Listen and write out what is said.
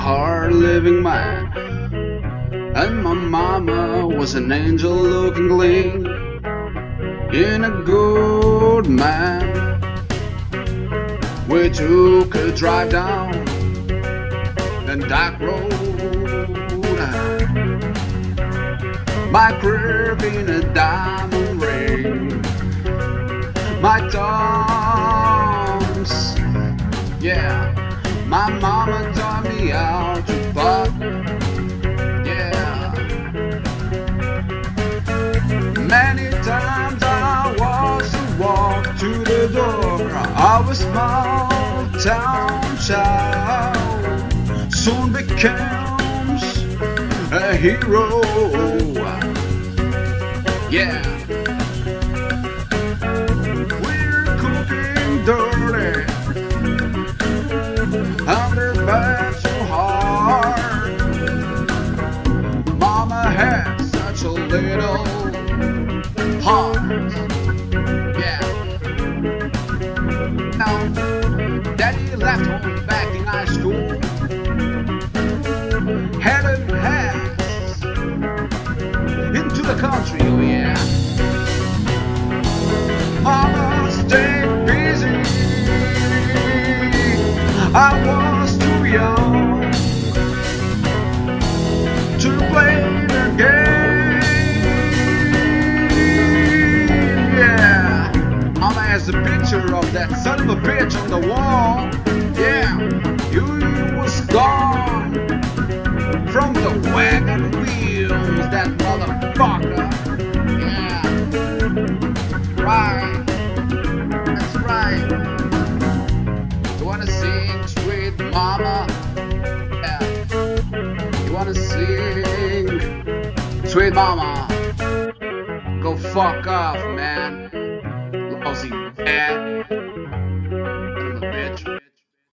hard-living man, and my mama was an angel-looking gleam in a good man. We took a drive down the dark road, my crib in a diamond ring, my thumbs, yeah. My mama taught me how to fuck, yeah. Many times I was to walk to the door of a small town child, soon becomes a hero, yeah. We're cooking dirty under bed so hard. Mama had such a little heart, yeah. Now, Daddy left home back in high school, headed west into the country, oh yeah. Mama stayed busy, I was too young to play the game, yeah. Mama has a picture of that son of a bitch on the wall, yeah. He was gone from the wagon wheels, that motherfucker, yeah. Right, that's right. You wanna sing Sweet Mama? Yeah. You wanna sing Sweet Mama? Go fuck off, man. Lousy fat.